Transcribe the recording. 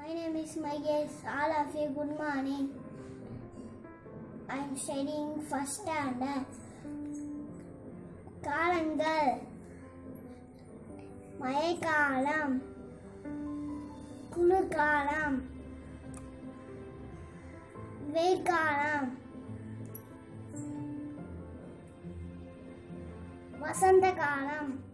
My name is Mahesh. All of you, good morning. I am studying first standard. காலங்கள் மழைக்காலம், குளிர்காலம், வெயில்காலம், வசந்த காலம்.